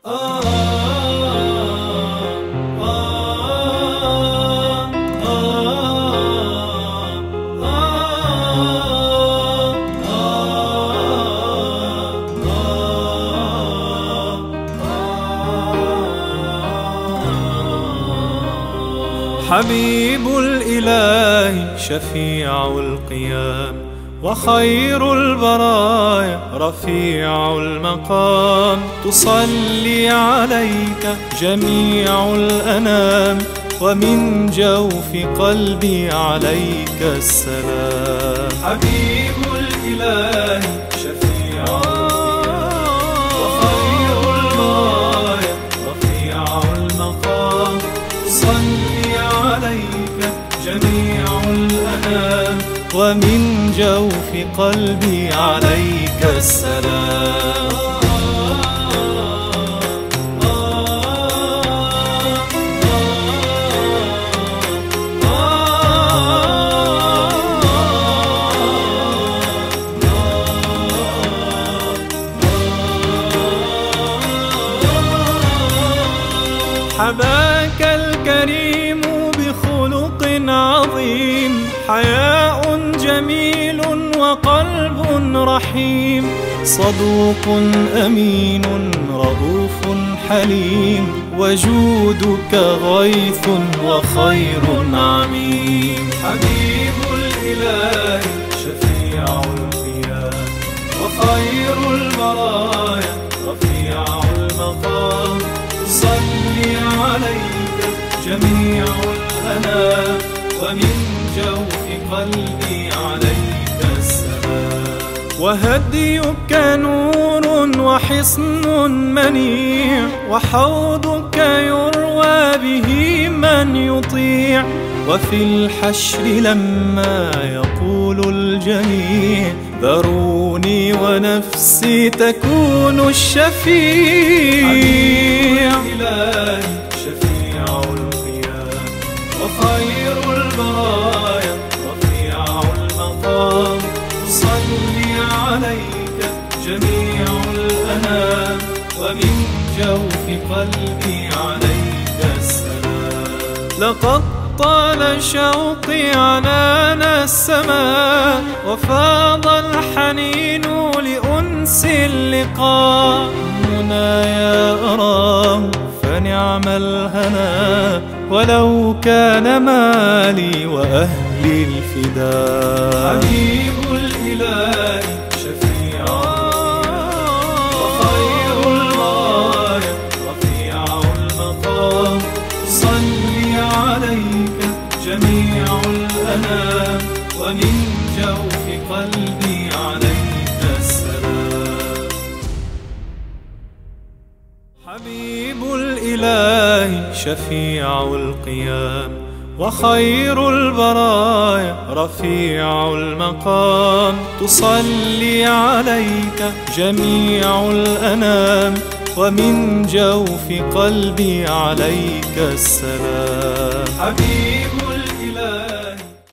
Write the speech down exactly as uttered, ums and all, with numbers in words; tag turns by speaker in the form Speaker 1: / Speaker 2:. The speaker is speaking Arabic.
Speaker 1: حبيب الإله شفيع القيام وخير البرايا رفيع المقام، تصلي عليك جميع الأنام ومن جوف قلبي عليك السلام.
Speaker 2: حبيب الإله شفيع القيام وخير البرايا رفيع المقام، تصلي عليك جميع الأنام
Speaker 1: ومن جوف قلبي عليك السلام. حباك الكريم بخلق عظيم، حياء جميل وقلب رحيم، صدوق أمين رؤوف حليم، وجودك غيث وخير عميم.
Speaker 2: حبيب الإله شفيع القيام وخير البرايا رفيع المقام، تصلي عليك جميع الأنام ومن جوف قلبي عليك السلام.
Speaker 1: وهديك نور وحصن منيع، وحوضك يروى به من يطيع، وفي الحشر لما يقول الجميع ذروني ونفسي تكون الشفيع.
Speaker 2: حبيب الإله شفيع القيام وخير البرايا رفيع المقام، تصلي عليك جميع الأنام ومن جوف قلبي عليك السلام.
Speaker 1: لقد طال شوقي عنان السماء، وفاض الحنين لأنس اللقاء، منايا أراه فنعم الهنا، ولو كان مالي وأهلي الفداء.
Speaker 2: حبيب الإله شفيع وخير البرايا رفيع المقام، تصلي عليك جميع الأنام ومن جوف قلبي عليك السلام.
Speaker 1: حبيب الإله شفيع القيام وخير البرايا رفيع المقام، تصلي عليك جميع الأنام ومن جوف قلبي عليك السلام.
Speaker 2: حبيب